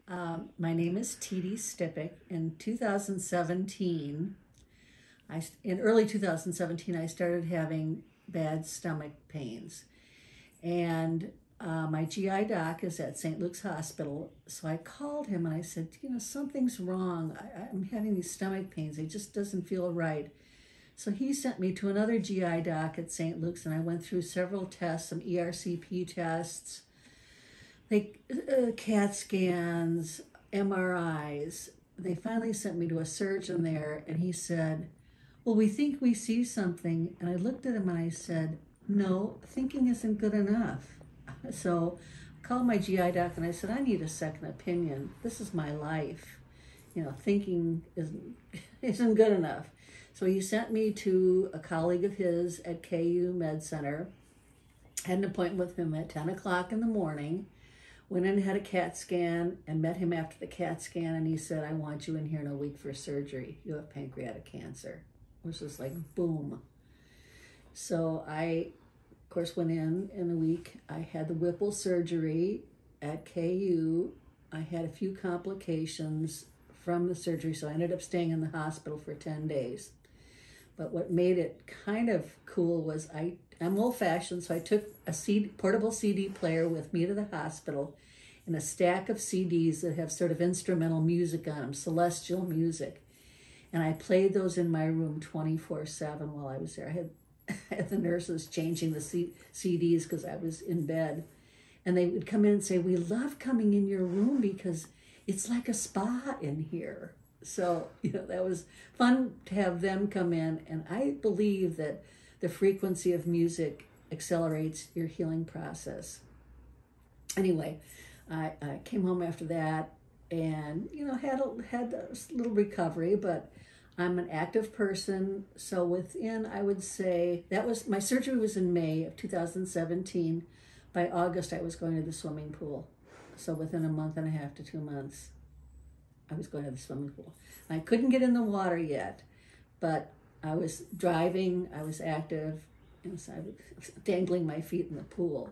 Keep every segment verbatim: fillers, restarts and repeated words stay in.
Um, my name is Titi Stipik. In two thousand seventeen, I, in early two thousand seventeen, I started having bad stomach pains. And uh, my G I doc is at Saint Luke's Hospital. So I called him and I said, you know, something's wrong. I, I'm having these stomach pains. It just doesn't feel right. So he sent me to another G I doc at Saint Luke's, and I went through several tests, some E R C P tests, like uh, CAT scans, M R Is. They finally sent me to a surgeon there, and he said, well, we think we see something. And I looked at him and I said, no, thinking isn't good enough. So I called my G I doc and I said, I need a second opinion. This is my life. You know, thinking isn't, isn't good enough. So he sent me to a colleague of his at K U Med Center. Had an appointment with him at ten o'clock in the morning. Went in and had a CAT scan and met him after the CAT scan, and he said, I want you in here in a week for surgery. You have pancreatic cancer. It was just like, boom. So I, of course, went in in a week. I had the Whipple surgery at K U. I had a few complications from the surgery, so I ended up staying in the hospital for ten days. But what made it kind of cool was I, I'm old-fashioned, so I took a C D, portable C D player with me to the hospital and a stack of C Ds that have sort of instrumental music on them, celestial music. And I played those in my room twenty-four seven while I was there. I had, I had the nurses changing the C- CDs because I was in bed. And they would come in and say, we love coming in your room because it's like a spa in here. So, you know, that was fun to have them come in. And I believe that the frequency of music accelerates your healing process. Anyway, I, I came home after that and, you know, had a, had a little recovery, but I'm an active person. So within, I would say, that was, my surgery was in May of two thousand seventeen. By August, I was going to the swimming pool. So within a month and a half to two months, I was going to the swimming pool. I couldn't get in the water yet, but I was driving, I was active, and so I was dangling my feet in the pool.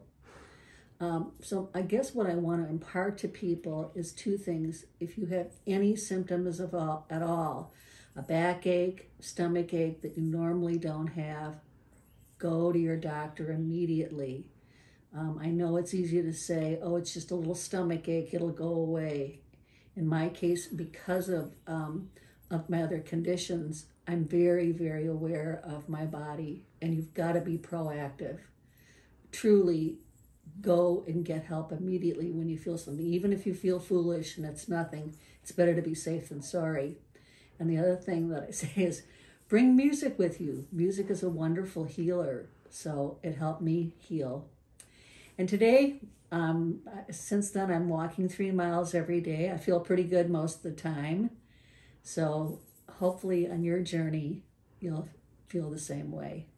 Um, so I guess what I want to impart to people is two things. If you have any symptoms of all, at all, a backache, stomach ache that you normally don't have, go to your doctor immediately. Um, I know it's easy to say, oh, it's just a little stomach ache, it'll go away. In my case, because of, um, of my other conditions, I'm very, very aware of my body, and you've got to be proactive. Truly go and get help immediately when you feel something. Even if you feel foolish and it's nothing, it's better to be safe than sorry. And the other thing that I say is bring music with you. Music is a wonderful healer, so it helped me heal. And today, um, since then, I'm walking three miles every day. I feel pretty good most of the time. So hopefully on your journey, you'll feel the same way.